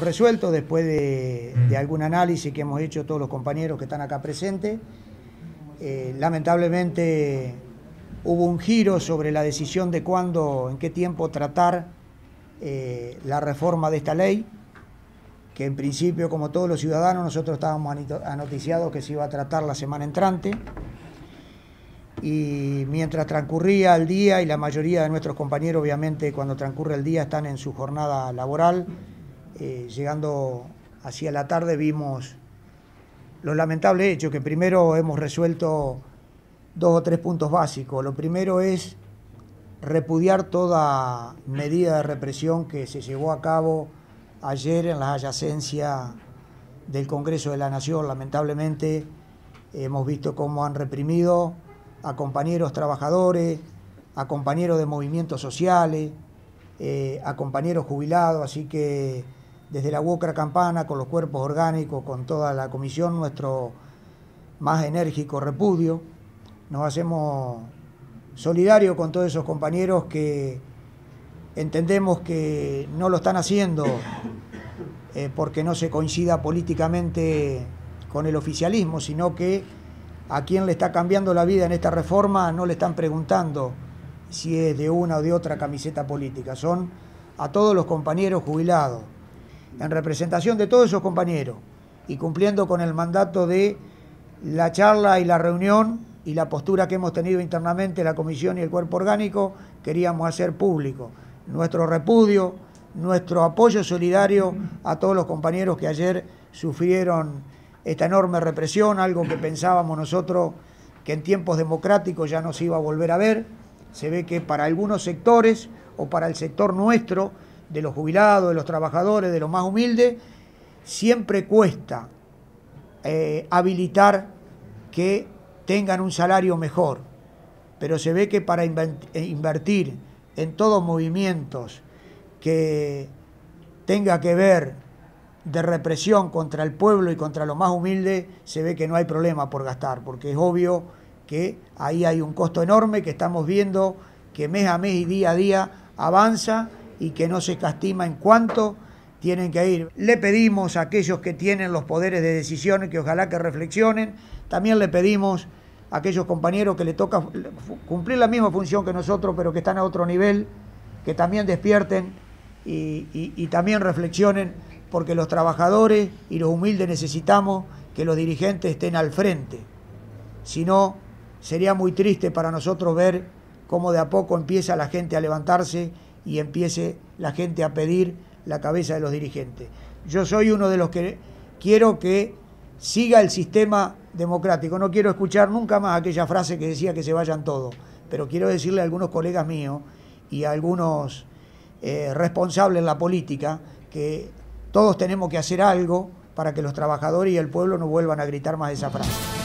resuelto después de algún análisis que hemos hecho todos los compañeros que están acá presentes. Lamentablemente hubo un giro sobre la decisión de cuándo, en qué tiempo tratar la reforma de esta ley, que en principio, como todos los ciudadanos, nosotros estábamos anoticiados que se iba a tratar la semana entrante. Y mientras transcurría el día, y la mayoría de nuestros compañeros, obviamente, cuando transcurre el día están en su jornada laboral, llegando hacia la tarde vimos los lamentables hechos, que primero hemos resuelto 2 o 3 puntos básicos. Lo primero es repudiar toda medida de represión que se llevó a cabo ayer en las adyacencias del Congreso de la Nación. Lamentablemente hemos visto cómo han reprimido a compañeros trabajadores, a compañeros de movimientos sociales, a compañeros jubilados, así que desde la UOCRA Campana, con los cuerpos orgánicos, con toda la comisión, nuestro más enérgico repudio. Nos hacemos solidarios con todos esos compañeros que entendemos que no lo están haciendo porque no se coincida políticamente con el oficialismo, sino que a quien le está cambiando la vida en esta reforma no le están preguntando si es de una o de otra camiseta política, son a todos los compañeros jubilados. En representación de todos esos compañeros y cumpliendo con el mandato de la charla y la reunión y la postura que hemos tenido internamente la comisión y el cuerpo orgánico, queríamos hacer público nuestro repudio, nuestro apoyo solidario a todos los compañeros que ayer sufrieron esta enorme represión, algo que pensábamos nosotros que en tiempos democráticos ya no se iba a volver a ver. Se ve que para algunos sectores o para el sector nuestro, de los jubilados, de los trabajadores, de los más humildes, siempre cuesta habilitar que tengan un salario mejor. Pero se ve que para invertir en todos movimientos que tenga que ver de represión contra el pueblo y contra los más humildes, se ve que no hay problema por gastar, porque es obvio que ahí hay un costo enorme que estamos viendo que mes a mes y día a día avanza y que no se escatima en cuánto tienen que ir. Le pedimos a aquellos que tienen los poderes de decisión que ojalá que reflexionen. También le pedimos a aquellos compañeros que le toca cumplir la misma función que nosotros, pero que están a otro nivel, que también despierten y también reflexionen, porque los trabajadores y los humildes necesitamos que los dirigentes estén al frente. Si no, sería muy triste para nosotros ver cómo de a poco empieza la gente a levantarse y empiece la gente a pedir la cabeza de los dirigentes. Yo soy uno de los que quiero que siga el sistema democrático. No quiero escuchar nunca más aquella frase que decía que se vayan todos, pero quiero decirle a algunos colegas míos y a algunos responsables en la política que todos tenemos que hacer algo para que los trabajadores y el pueblo no vuelvan a gritar más esa frase.